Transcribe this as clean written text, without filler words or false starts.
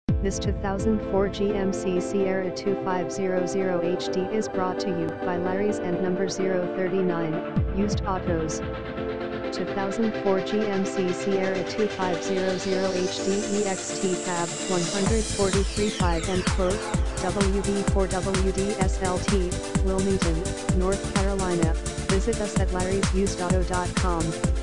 This 2004 GMC Sierra 2500 HD is brought to you by Larry's and number 039, Used Autos. 2004 GMC Sierra 2500 HD EXT cab 143.5 end quote, WD4WD SLT, Wilmington, North Carolina. Visit us at larrysusedauto.com.